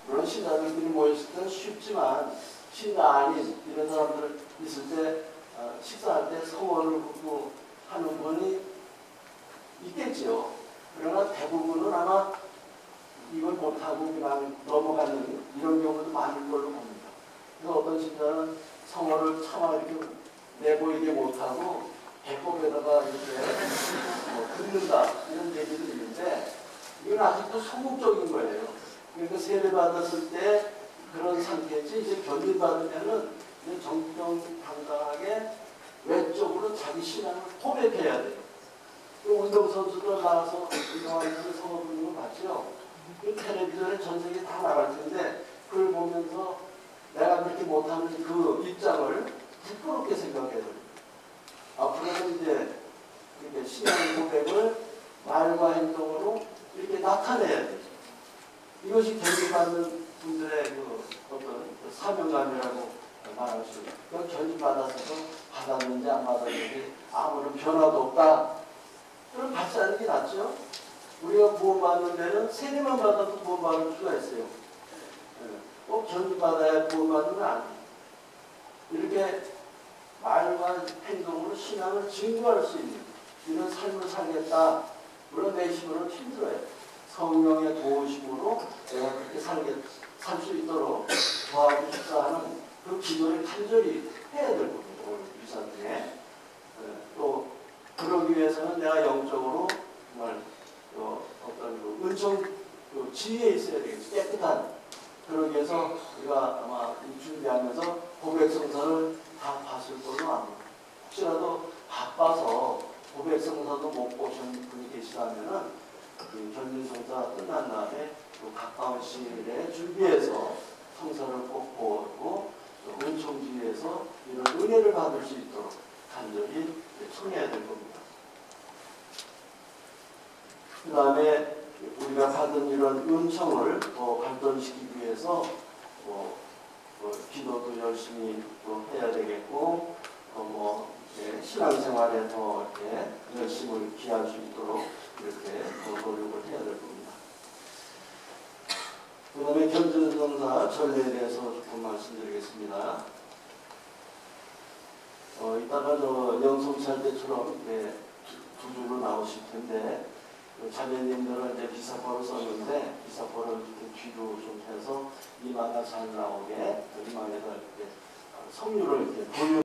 물론 신자들끼리 모였을 때는 쉽지만 신자 아닌 이런 사람들 있을 때 식사할 때 성원을 긋고 하는 분이 있겠지요. 그러나 대부분은 아마 이걸 못하고 그냥 넘어가는 이런 경우도 많은 걸로 봅니다. 그래서 어떤 신자는 성원을 차마 이렇게 내보이게 못하고 배꼽에다가 이렇게 긋는다 이런 얘기도 있는데 이건 아직도 소극적인 거예요. 그러니까 세례 받았을 때 그런 상태지 이제 견인받으면은 정정당당하게 외적으로 자기 신앙을 고백해야 돼요. 운동선수들 나와서 운동하면서 성어 부르는 거 봤죠? 그 텔레비전에 전 세계 다 나갈 텐데 그걸 보면서 내가 그렇게 못하는 그 입장을 부끄럽게 생각해야 돼요. 앞으로는 이제 이렇게 신앙 고백을 말과 행동으로 이렇게 나타내야 돼요. 이것이 견인받는 분들의 그 어떤 사명감이라고 말할 수 있어요. 그 견인받아서 받았는지 안 받았는지 아무런 변화도 없다. 그럼 받지 않는 게 낫죠? 우리가 구원받는 데는 세례만 받아도 구원받을 수가 있어요. 꼭 견인받아야 구원받는 건 아니에요. 이렇게 말과 행동으로 신앙을 증거할 수 있는 이런 삶을 살겠다. 물론 내 힘으로는 힘들어요. 성령의 도우심으로 내가 그렇게 살 수 있도록 도와주고 싶다 하는 그 기도를 간절히 해야 될 겁니다. 오늘 유산 중에. 또 그러기 위해서는 내가 영적으로 정말 어떤 그 은총 그 지혜에 있어야 되겠죠. 깨끗한. 그러기 위해서 우리가 아마 준비하면서 고백성사를 다 봤을 걸로 압니다. 혹시라도 바빠서 고백성사도 못 보신 분이 계시다면은 그 견인성사 끝난 다음에 또 가까운 시일에 준비해서 성사를 꼭 보고 또 은총지에서 이런 은혜를 받을 수 있도록 간절히 청해야 될 겁니다. 그 다음에 우리가 받은 이런 은총을 더 발전시키기 위해서 기도도 열심히 또 해야 되겠고 신앙생활에 더 이렇게 열심을 기할 수 있도록 이렇게 더 노력을 해야 될 겁니다. 그 다음에 견진성사 전례에 대해서 조금 말씀드리겠습니다. 이따가 영성찰 때처럼 두 줄로 나오실 텐데 자매님들은 이제 비사포를 썼는데 비사포를 이렇게 뒤로 좀 해서 이마가 잘 나오게 이마에다 이렇게 성류를 이렇게